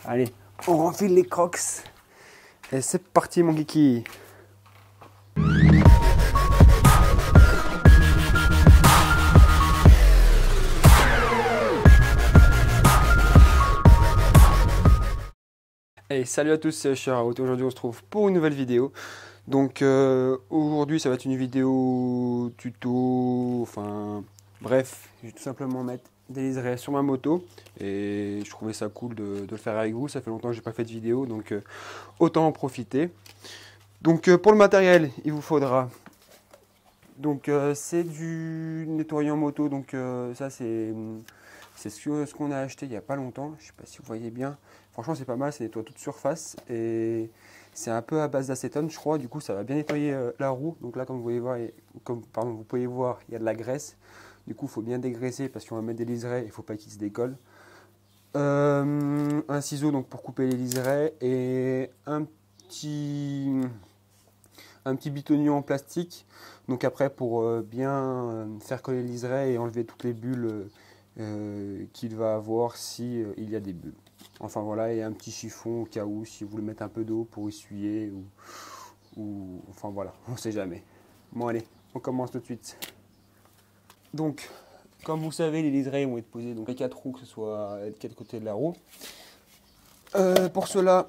Allez, on renfile les Crocs. Et c'est parti mon kiki. Hey, salut à tous, c'est Sharaout. Aujourd'hui on se trouve pour une nouvelle vidéo. Donc aujourd'hui ça va être une vidéo tuto, enfin bref, je vais tout simplement mettre des liserés sur ma moto. Et je trouvais ça cool de le faire avec vous, ça fait longtemps que j'ai pas fait de vidéo, donc autant en profiter. Donc pour le matériel, il vous faudra, donc c'est du nettoyant moto, donc ça c'est ce qu'on a acheté il n'y a pas longtemps, je sais pas si vous voyez bien. Franchement c'est pas mal, ça nettoie toute surface et c'est un peu à base d'acétone je crois, du coup ça va bien nettoyer la roue. Donc là comme vous pouvez voir, vous pouvez voir, il y a de la graisse, du coup il faut bien dégraisser parce qu'on va mettre des liserés, il ne faut pas qu'ils se décollent. Un ciseau donc pour couper les liserés et un petit bitonnier en plastique, donc après pour bien faire coller les liserés et enlever toutes les bulles qu'il va avoir si il y a des bulles. Enfin voilà, et un petit chiffon au cas où, si vous voulez mettre un peu d'eau pour essuyer ou enfin voilà, on sait jamais. Bon allez, on commence tout de suite. Donc, comme vous savez, les liserés vont être posés donc les 4 roues, que ce soit les 4 côtés de la roue. Pour cela,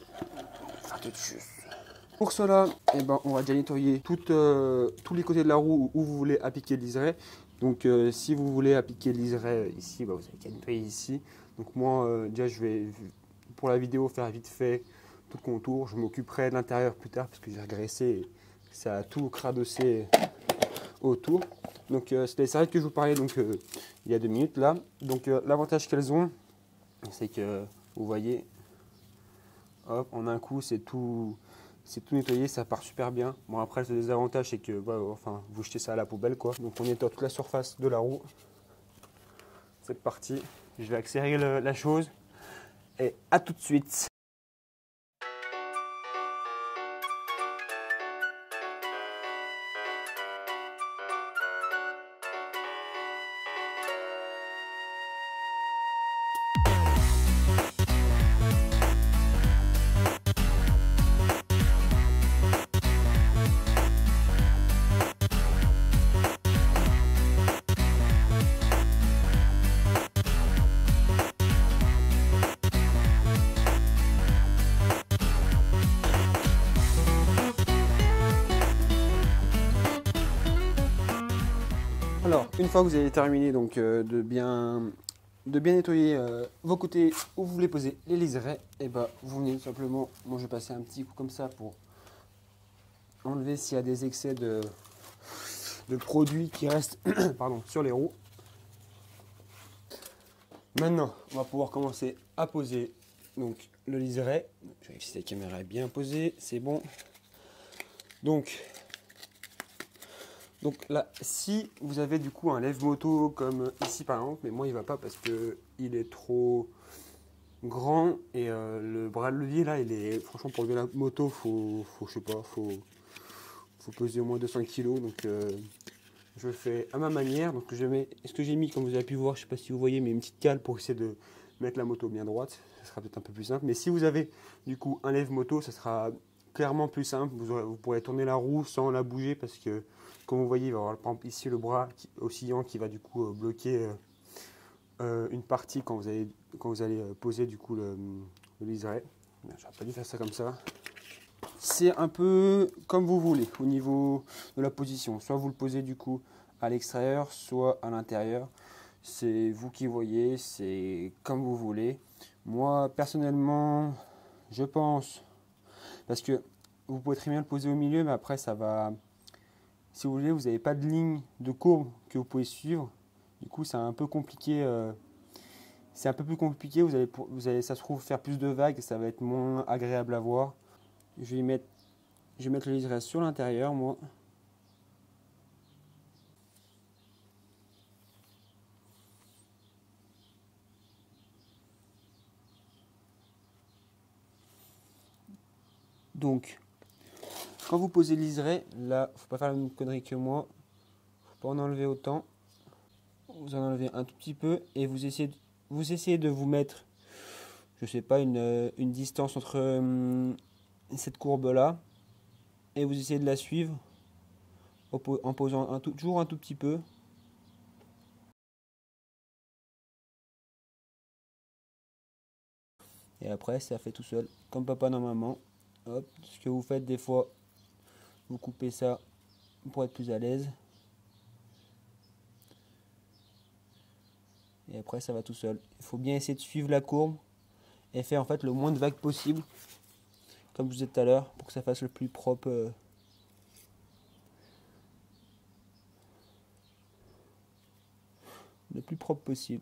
eh ben, on va déjà nettoyer tous les côtés de la roue où vous voulez appliquer le liseré. Donc si vous voulez appliquer le liseré ici, bah, vous avez qu'à nettoyer ici. Donc moi déjà je vais pour la vidéo faire vite fait tout le contour. Je m'occuperai de l'intérieur plus tard parce que j'ai regraissé et ça a tout cradossé autour. Donc c'est les serviettes que je vous parlais donc il y a 2 minutes là. Donc l'avantage qu'elles ont, c'est que vous voyez, hop, en un coup c'est tout nettoyé, ça part super bien. Bon après le désavantage c'est que enfin, vous jetez ça à la poubelle quoi. Donc on nettoie toute la surface de la roue. C'est parti, je vais accélérer la chose et à tout de suite. Alors, une fois que vous avez terminé donc, de bien nettoyer vos côtés où vous voulez poser les liserés, et bah, vous venez tout simplement, moi je vais passer un petit coup comme ça pour enlever s'il y a des excès de produits qui restent pardon, sur les roues. Maintenant, on va pouvoir commencer à poser donc, le liseré. Je vérifie si la caméra est bien posée, c'est bon. Donc là, si vous avez du coup un lève-moto comme ici par exemple, mais moi il va pas parce que il est trop grand et le bras de levier là, il est franchement pour lever la moto, je sais pas, faut peser au moins 200 kg. Donc je le fais à ma manière. Donc ce que j'ai mis, comme vous avez pu voir, je sais pas si vous voyez, mais une petite cale pour essayer de mettre la moto bien droite. Ça sera peut-être un peu plus simple. Mais si vous avez du coup un lève-moto, ça sera clairement plus simple. Vous pourrez tourner la roue sans la bouger parce que, comme vous voyez, il va y avoir par exemple ici le bras oscillant qui va du coup bloquer une partie quand vous allez poser du coup le liseré. J'aurais pas dû faire ça comme ça. C'est un peu comme vous voulez au niveau de la position. Soit vous le posez du coup à l'extérieur, soit à l'intérieur. C'est vous qui voyez, c'est comme vous voulez. Moi personnellement, je pense, parce que vous pouvez très bien le poser au milieu, mais après ça va, si vous voulez, vous n'avez pas de ligne de courbe que vous pouvez suivre. Du coup, c'est un peu compliqué. C'est un peu plus compliqué. Vous allez, ça se trouve, faire plus de vagues, ça va être moins agréable à voir. Je vais mettre le liseré sur l'intérieur, moi. Donc, quand vous posez le liseré, là, faut pas faire la même connerie que moi. Faut pas en enlever autant. Vous en enlevez un tout petit peu et vous essayez de vous mettre je sais pas, une distance entre cette courbe-là. Et vous essayez de la suivre en posant toujours un tout petit peu. Et après, ça fait tout seul, comme papa normalement. Hop, ce que vous faites des fois, vous coupez ça pour être plus à l'aise. Et après, ça va tout seul. Il faut bien essayer de suivre la courbe et faire en fait le moins de vagues possible, comme je vous disais tout à l'heure, pour que ça fasse le plus propre. Le plus propre possible.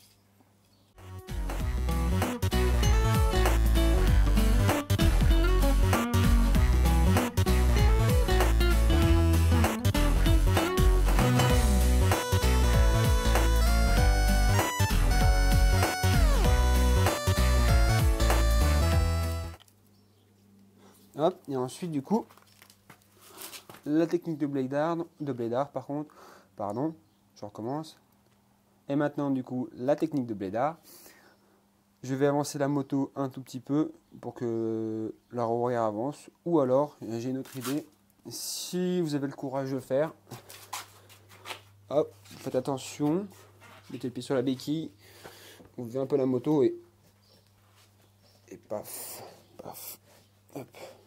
Hop, et ensuite du coup, la technique de blédard par contre, pardon, je recommence. Et maintenant du coup, la technique de blédard. Je vais avancer la moto un tout petit peu pour que la roue arrière avance. Ou alors, j'ai une autre idée, si vous avez le courage de le faire, hop, faites attention, mettez le pied sur la béquille, vous levez un peu la moto et paf, paf, hop.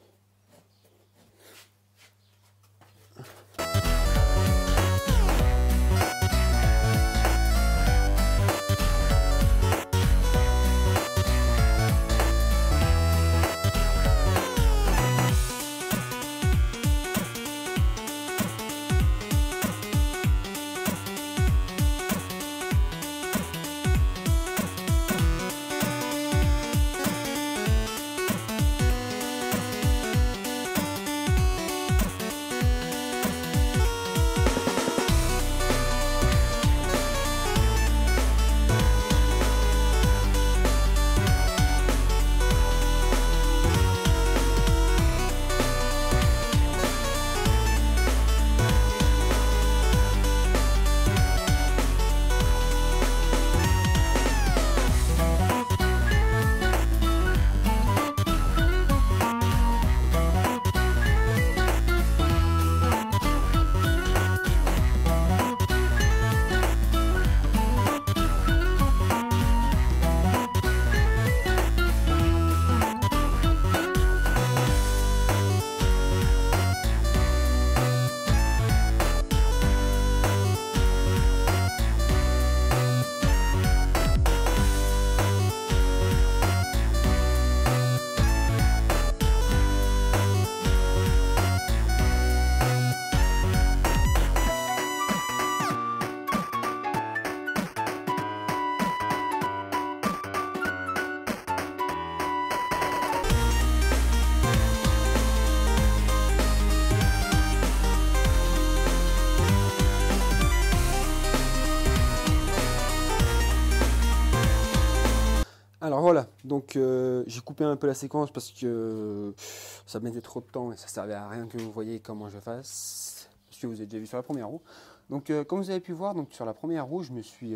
Alors voilà, donc j'ai coupé un peu la séquence parce que ça mettait trop de temps et ça servait à rien que vous voyez comment je fasse, parce que vous avez déjà vu sur la première roue. Donc comme vous avez pu voir, donc sur la première roue, je me suis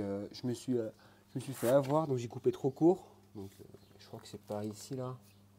fait avoir, donc j'ai coupé trop court. Donc je crois que c'est par ici là.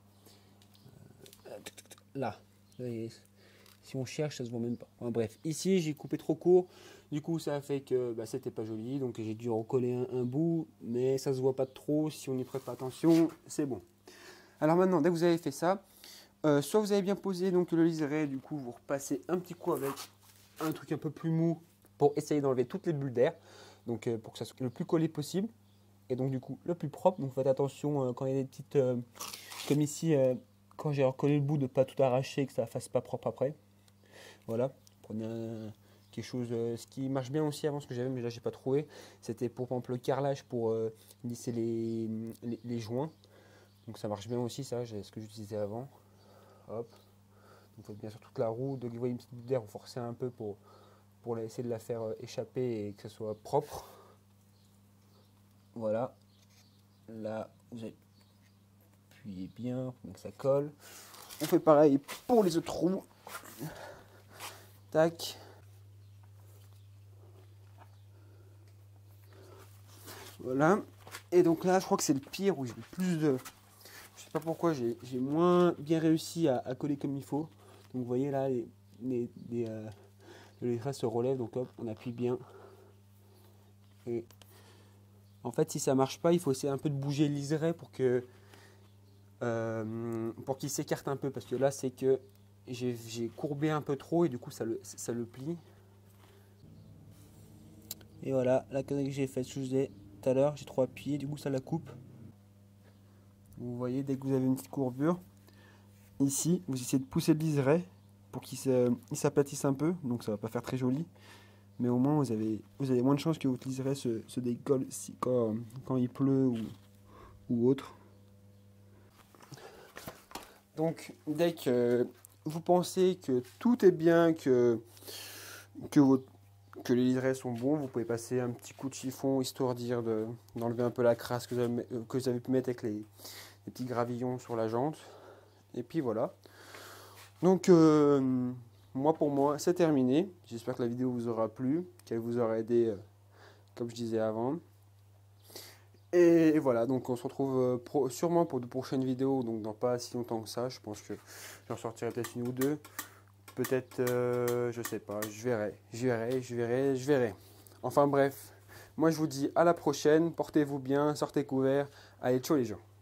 Là. Si on cherche, ça se voit même pas. Enfin, bref, ici j'ai coupé trop court. Du coup, ça a fait que c'était pas joli. Donc j'ai dû recoller un bout, mais ça se voit pas trop. Si on n'y prête pas attention, c'est bon. Alors maintenant, dès que vous avez fait ça, soit vous avez bien posé donc le liseré, du coup vous repassez un petit coup avec un truc un peu plus mou pour essayer d'enlever toutes les bulles d'air. Donc pour que ça soit le plus collé possible. Et donc du coup le plus propre. Donc faites attention quand il y a des petites comme ici. Quand j'ai recollé le bout, de ne pas tout arracher et que ça ne fasse pas propre après. Voilà, prenez quelque chose, ce qui marche bien aussi avant, ce que j'avais, mais là j'ai pas trouvé, c'était pour exemple le carrelage pour lisser les joints. Donc ça marche bien aussi, ça, ce que j'utilisais avant. Hop, donc faites bien sur toute la roue, donc vous voyez une petite bulle d'air, vous forcez un peu pour essayer de la faire échapper et que ça soit propre. Voilà, là vous appuyez bien, donc ça colle. On fait pareil pour les autres roues. Tac. Voilà. Et donc là, je crois que c'est le pire où j'ai le plus de... Je sais pas pourquoi, j'ai moins bien réussi à coller comme il faut. Donc vous voyez là, le liseré se relève, donc hop, on appuie bien. Et en fait, si ça marche pas, il faut essayer un peu de bouger le liseré pour qu'il s'écarte un peu. Parce que là, c'est que j'ai courbé un peu trop et du coup, ça le plie. Et voilà, la connerie que j'ai faite, je vous disais tout à l'heure, j'ai trop appuyé, du coup, ça la coupe. Vous voyez, dès que vous avez une petite courbure, ici, vous essayez de pousser le liseré pour qu'il s'aplatisse un peu. Donc, ça va pas faire très joli. Mais au moins, vous avez moins de chances que votre liseré se décolle quand il pleut ou autre. Donc, dès que vous pensez que tout est bien, que les liserés sont bons, vous pouvez passer un petit coup de chiffon histoire d'enlever un peu la crasse que vous avez pu mettre avec les petits gravillons sur la jante. Et puis voilà. Donc, pour moi, c'est terminé. J'espère que la vidéo vous aura plu, qu'elle vous aura aidé, comme je disais avant. Et voilà, donc on se retrouve sûrement pour de prochaines vidéos, donc dans pas si longtemps que ça. Je pense que j'en sortirai peut-être une ou deux. Peut-être, je sais pas, je verrai. Enfin bref, moi je vous dis à la prochaine, portez-vous bien, sortez couverts. Allez, ciao les gens.